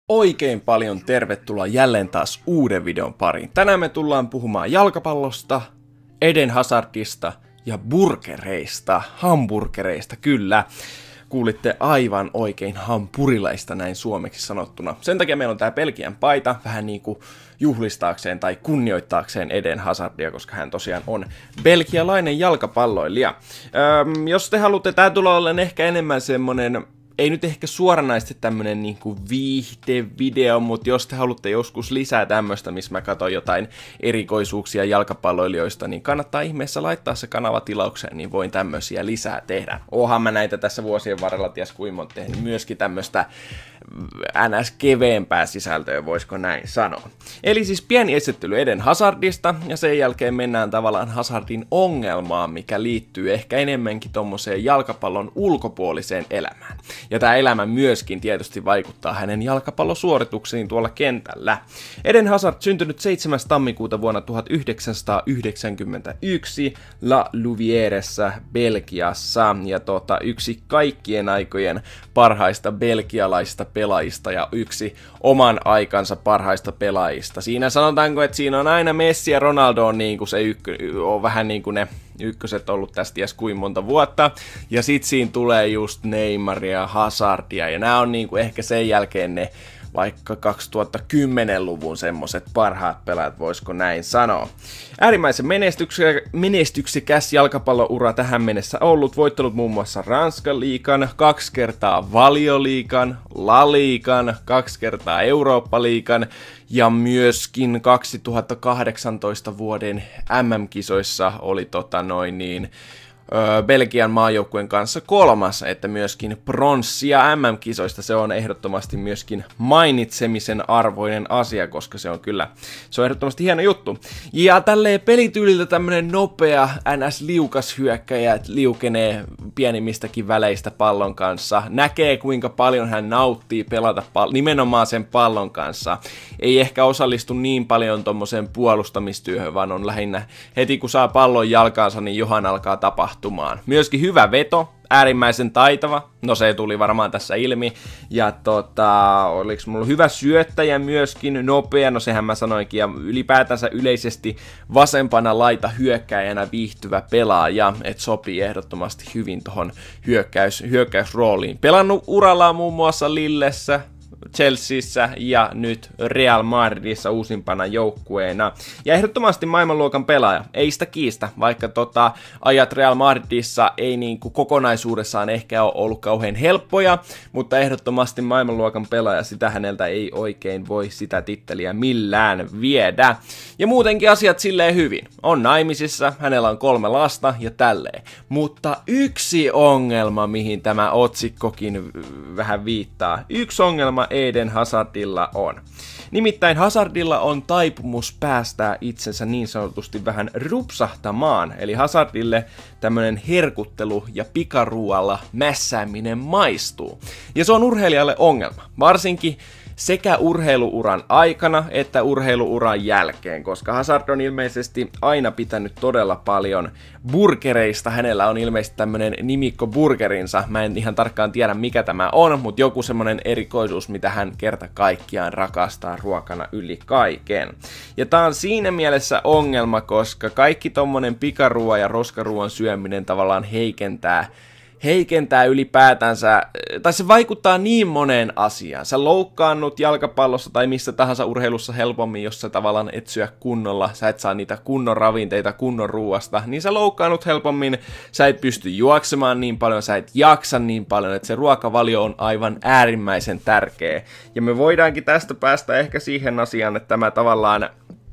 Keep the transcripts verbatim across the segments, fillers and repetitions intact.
Oikein paljon tervetuloa jälleen taas uuden videon pariin. Tänään me tullaan puhumaan jalkapallosta, Eden Hazardista ja burgereista, hamburgereista kyllä. Kuulitte aivan oikein hampurilaista näin suomeksi sanottuna. Sen takia meillä on tää Belgian paita vähän niinku juhlistaakseen tai kunnioittaakseen Eden Hazardia, koska hän tosiaan on belgialainen jalkapalloilija. Öö, jos te haluatte, tää tulee olleen ehkä enemmän semmonen, ei nyt ehkä suoranaisesti tämmönen niinku viihdevideo, mutta jos te haluatte joskus lisää tämmöstä, missä mä katson jotain erikoisuuksia jalkapalloilijoista, niin kannattaa ihmeessä laittaa se kanava tilaukseen, niin voin tämmösiä lisää tehdä. Oonhan mä näitä tässä vuosien varrella ties kuinka monta tehnyt myöskin tämmöstä ns. Keveempää sisältöä, voisiko näin sanoa. Eli siis pieni esittely Eden Hazardista, ja sen jälkeen mennään tavallaan Hazardin ongelmaan, mikä liittyy ehkä enemmänkin tommoseen jalkapallon ulkopuoliseen elämään. Ja tämä elämä myöskin tietysti vaikuttaa hänen jalkapallosuorituksiin tuolla kentällä. Eden Hazard syntynyt seitsemäs tammikuuta vuonna tuhatyhdeksänsataayhdeksänkymmentäyksi La Louvieressa, Belgiassa, ja tota, yksi kaikkien aikojen parhaista belgialaista pelaajista ja yksi oman aikansa parhaista pelaajista. Siinä sanotaanko, että siinä on aina Messi ja Ronaldo on, niin kuin se ykky, on vähän niin kuin ne ykköset ollut tästä ties kuin monta vuotta. Ja sit siinä tulee just Neymaria, Hazardia, ja nämä on niin kuin ehkä sen jälkeen ne vaikka kaksituhattakymmenluvun semmoset parhaat pelaajat, voisiko näin sanoa. Äärimmäisen menestyksekäs jalkapalloura tähän mennessä ollut, voittanut muun muassa Ranskan liigan, kaksi kertaa Valioliigan, La Liigan, kaksi kertaa Eurooppa-liigan ja myöskin kaksituhattakahdeksantoista vuoden M M-kisoissa oli tota noin niin Belgian maajoukkueen kanssa kolmas, että myöskin pronssia M M-kisoista. Se on ehdottomasti myöskin mainitsemisen arvoinen asia, koska se on kyllä, se on ehdottomasti hieno juttu. Ja tälleen pelityyliltä tämmönen nopea ns-liukas hyökkäjä, että liukenee pienimmistäkin väleistä pallon kanssa. Näkee kuinka paljon hän nauttii pelata pal- nimenomaan sen pallon kanssa. Ei ehkä osallistu niin paljon tommoseen puolustamistyöhön, vaan on lähinnä heti kun saa pallon jalkaansa, niin johan alkaa tapahtua. Myöskin hyvä veto, äärimmäisen taitava, no se tuli varmaan tässä ilmi, ja tota, oliks mulla hyvä syöttäjä myöskin, nopea, no sehän mä sanoinkin, ja ylipäätänsä yleisesti vasempana laita hyökkäjänä viihtyvä pelaaja, et sopii ehdottomasti hyvin tohon hyökkäys, hyökkäysrooliin. Pelannut urallaan muun muassa Lillessä, Chelseassa ja nyt Real Madridissa uusimpana joukkueena. Ja ehdottomasti maailmanluokan pelaaja, ei sitä kiistä, vaikka tota, ajat Real Madridissa ei niinku kokonaisuudessaan ehkä ole ollut kauhean helppoja, mutta ehdottomasti maailmanluokan pelaaja, sitä häneltä ei oikein voi sitä titteliä millään viedä. Ja muutenkin asiat silleen hyvin. On naimisissa, hänellä on kolme lasta ja tälleen. Mutta yksi ongelma, mihin tämä otsikkokin vähän viittaa, yksi ongelma Eden Hazardilla on. Nimittäin Hazardilla on taipumus päästää itsensä niin sanotusti vähän rupsahtamaan, eli Hazardille tämmönen herkuttelu ja pikaruualla mässääminen maistuu. Ja se on urheilijalle ongelma, varsinkin sekä urheiluuran aikana että urheiluuran jälkeen, koska Hazard on ilmeisesti aina pitänyt todella paljon burgereista. Hänellä on ilmeisesti tämmönen nimikko burgerinsa. Mä en ihan tarkkaan tiedä mikä tämä on, mutta joku semmonen erikoisuus, mitä hän kerta kaikkiaan rakastaa ruokana yli kaiken. Ja tää on siinä mielessä ongelma, koska kaikki tommonen pikaruoan ja roskaruoan syöminen tavallaan heikentää heikentää ylipäätänsä, tai se vaikuttaa niin moneen asiaan. Sä loukkaannut jalkapallossa tai missä tahansa urheilussa helpommin, jos sä tavallaan et syö kunnolla, sä et saa niitä kunnon ravinteita kunnon ruuasta, niin sä loukkaannut helpommin, sä et pysty juoksemaan niin paljon, sä et jaksa niin paljon, että se ruokavalio on aivan äärimmäisen tärkeä. Ja me voidaankin tästä päästä ehkä siihen asiaan, että tämä tavallaan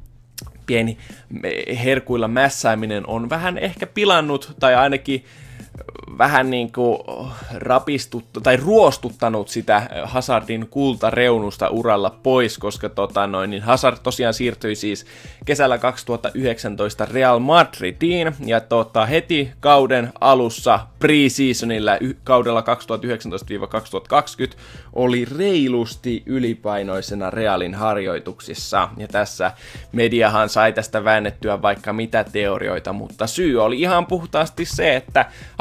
pieni herkuilla mässääminen on vähän ehkä pilannut, tai ainakin vähän niin kuin rapistuttu tai ruostuttanut sitä Hazardin kultareunusta uralla pois, koska tota noin, niin Hazard tosiaan siirtyi siis kesällä kaksituhattayhdeksäntoista Real Madridiin, ja tota, heti kauden alussa pre-seasonilla kaudella kaksituhattayhdeksäntoista kaksituhattakaksikymmentä oli reilusti ylipainoisena Realin harjoituksissa, ja tässä mediahan sai tästä väännettyä vaikka mitä teorioita, mutta syy oli ihan puhtaasti se, että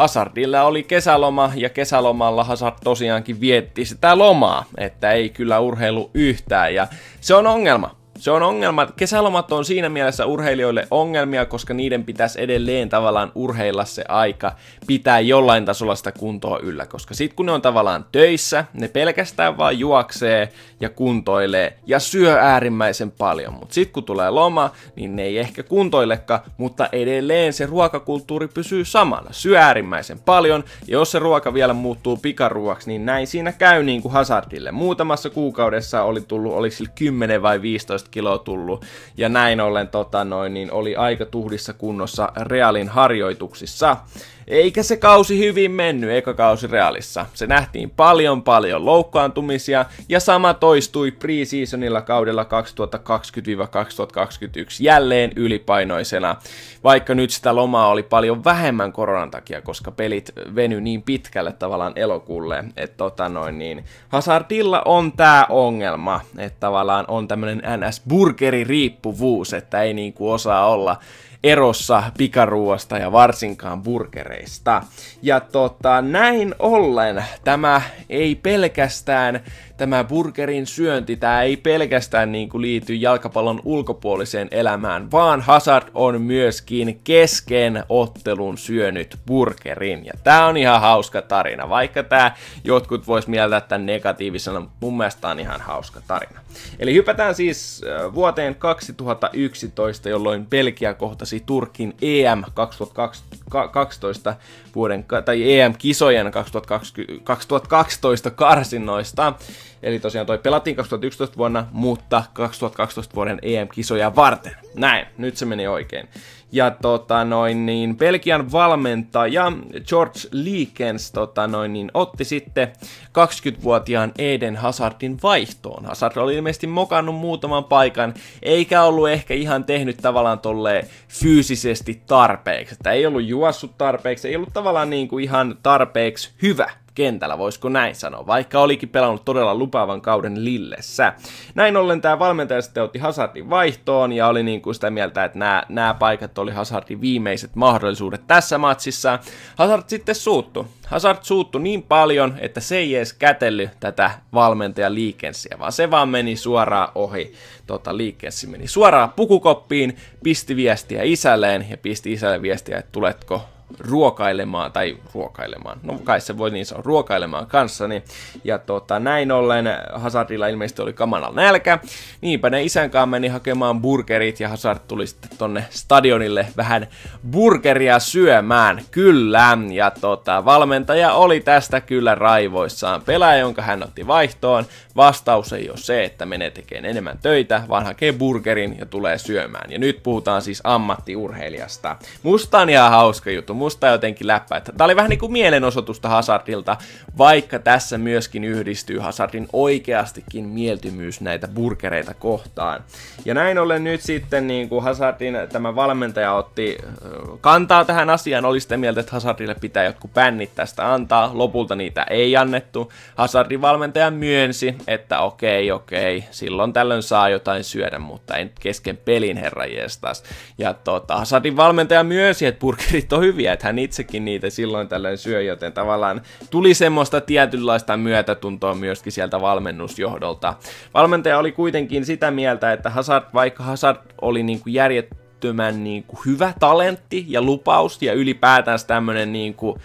Hazardilla oli kesäloma, ja kesälomalla Hazard tosiaankin vietti sitä lomaa, että ei kyllä urheilu yhtään, ja se on ongelma. Se on ongelma. Kesälomat on siinä mielessä urheilijoille ongelmia, koska niiden pitäisi edelleen tavallaan urheilla se aika, pitää jollain tasolla sitä kuntoa yllä, koska sit kun ne on tavallaan töissä, ne pelkästään vaan juoksee ja kuntoilee ja syö äärimmäisen paljon, mutta sit kun tulee loma, niin ne ei ehkä kuntoilekaan, mutta edelleen se ruokakulttuuri pysyy samana, syö äärimmäisen paljon, ja jos se ruoka vielä muuttuu pikaruoksi, niin näin siinä käy niin kuin Hazardille. Muutamassa kuukaudessa oli tullut, oliko sillä kymmenen vai viisitoista kiloa tullut, ja näin ollen tota noin, niin oli aika tuhdissa kunnossa Realin harjoituksissa. Eikä se kausi hyvin mennyt, eka kausi Realissa. Se nähtiin paljon paljon loukkaantumisia, ja sama toistui pre-seasonilla kaudella kaksituhattakaksikymmentä kaksituhattakaksikymmentäyksi jälleen ylipainoisena, vaikka nyt sitä lomaa oli paljon vähemmän koronan takia, koska pelit veny niin pitkälle tavallaan elokuulle, että tota noin niin, Hazardilla on tää ongelma, että tavallaan on tämmönen N S-burgeririippuvuus, että ei niinku osaa olla erossa pikaruuasta ja varsinkaan burgereista. Ja tota, näin ollen tämä ei pelkästään, tämä burgerin syönti, tämä ei pelkästään niin kuin liity jalkapallon ulkopuoliseen elämään, vaan Hazard on myöskin kesken ottelun syönyt burgerin. Ja tää on ihan hauska tarina, vaikka tää jotkut vois mieltää tämän negatiivisena, mutta mun mielestä tää on ihan hauska tarina. Eli hypätään siis vuoteen kaksituhattayksitoista, jolloin Belgia kohtasi Turkin E M kaksituhattakaksitoista vuoden, tai E M-kisojen kaksituhattakaksitoista karsinnoista. Eli tosiaan toi pelattiin kaksituhattayksitoista vuonna, mutta kaksituhattakaksitoista vuoden E M-kisoja varten. Näin, nyt se meni oikein. Ja tota noin niin, Belgian valmentaja George Leekens tota noin niin, otti sitten kaksikymmentävuotiaan Eden Hazardin vaihtoon. Hazard oli ilmeisesti mokannut muutaman paikan, eikä ollut ehkä ihan tehnyt tavallaan tolleen fyysisesti tarpeeksi. Että ei ollut juossut tarpeeksi, ei ollut tavallaan niin kuin ihan tarpeeksi hyvä kentällä, voisiko näin sanoa, vaikka olikin pelannut todella lupaavan kauden Lillessä. Näin ollen tämä valmentaja sitten otti Hazardin vaihtoon ja oli niin kuin sitä mieltä, että nämä, nämä paikat oli Hazardin viimeiset mahdollisuudet tässä matsissa. Hazard sitten suuttu. Hazard suuttu niin paljon, että se ei edes kätellyt tätä valmentaja Leekensiä, vaan se vaan meni suoraan ohi. Tota, Leekens meni suoraan pukukoppiin, pisti viestiä isälleen ja pisti isälle viestiä, että tuletko ruokailemaan, tai ruokailemaan, no kai se voi niin sanoa, ruokailemaan kanssani, ja tota, näin ollen Hazardilla ilmeisesti oli kamanalla nälkä, niinpä ne isän kanssa meni hakemaan burgerit, ja Hazard tuli sitten tonne stadionille vähän burgeria syömään, kyllä, ja tota, valmentaja oli tästä kyllä raivoissaan. Pelaaja, jonka hän otti vaihtoon, vastaus ei ole se, että menee tekemään enemmän töitä, vaan hakee burgerin ja tulee syömään, ja nyt puhutaan siis ammattiurheilijasta. Musta on ihan hauska juttu, musta jotenkin läppä, että tää oli vähän niinku mielenosoitusta Hazardilta, vaikka tässä myöskin yhdistyy Hazardin oikeastikin mieltymys näitä burgereita kohtaan. Ja näin ollen nyt sitten niinku Hazardin tämä valmentaja otti kantaa tähän asiaan, oli sitä mieltä, että Hazardille pitää jotkut bännit tästä antaa, lopulta niitä ei annettu. Hazardin valmentaja myönsi, että okei, okei, silloin tällöin saa jotain syödä, mutta ei nyt kesken pelin, herra jestas. Ja tota, Hazardin valmentaja myönsi, että burgerit on hyviä, että hän itsekin niitä silloin tällöin syö, joten tavallaan tuli semmoista tietynlaista myötätuntoa myöskin sieltä valmennusjohdolta. Valmentaja oli kuitenkin sitä mieltä, että Hazard, vaikka Hazard oli niinku järjettömän niinku hyvä talentti ja lupaus ja ylipäätään tämmönen niinku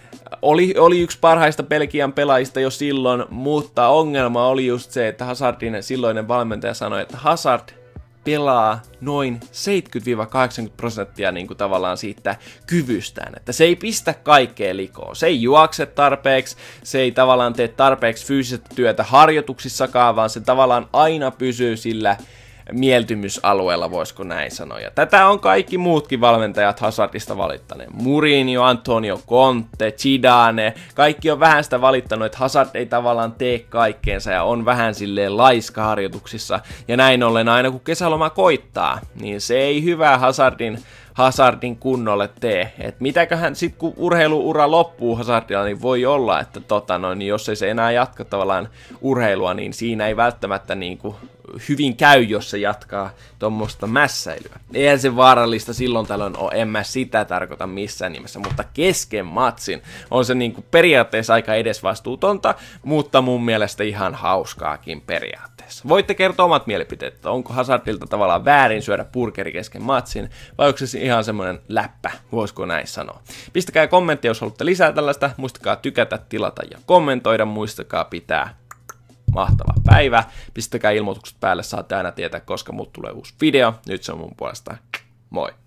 Oli, oli yksi parhaista Belgian pelaajista jo silloin, mutta ongelma oli just se, että Hazardin silloinen valmentaja sanoi, että Hazard pelaa noin seitsemänkymmentä kahdeksankymmentä prosenttia niin kuin tavallaan siitä kyvystään, että se ei pistä kaikkea likoon, se ei juokse tarpeeksi, se ei tavallaan tee tarpeeksi fyysistä työtä harjoituksissakaan, vaan se tavallaan aina pysyy sillä mieltymysalueella, voisiko näin sanoa. Ja tätä on kaikki muutkin valmentajat Hazardista valittaneet. Mourinho, Antonio Conte, Zidane, kaikki on vähän sitä valittanut, että Hazard ei tavallaan tee kaikkeensa ja on vähän silleen laiska harjoituksissa. Ja näin ollen aina kun kesäloma koittaa, niin se ei hyvää Hazardin Hazardin kunnolle tee. Et mitäköhän sit kun urheiluura loppuu Hazardilla, niin voi olla, että tota noin, niin jos ei se enää jatka tavallaan urheilua, niin siinä ei välttämättä niinku hyvin käy, jos se jatkaa tuommoista mässäilyä. Eihän se vaarallista silloin tällöin ole, en mä sitä tarkoita missään nimessä, mutta kesken matsin on se niinku periaatteessa aika edesvastuutonta, mutta mun mielestä ihan hauskaakin periaatteessa. Voitte kertoa omat mielipiteet, että onko Hazardilta tavallaan väärin syödä burgeri kesken matsin, vai onko se ihan semmoinen läppä, voisiko näin sanoa. Pistäkää kommentti, jos haluatte lisää tällaista, muistakaa tykätä, tilata ja kommentoida, muistakaa pitää mahtava päivä. Pistäkää ilmoitukset päälle, saatte aina tietää, koska mut tulee uusi video. Nyt se on mun puolesta. Moi!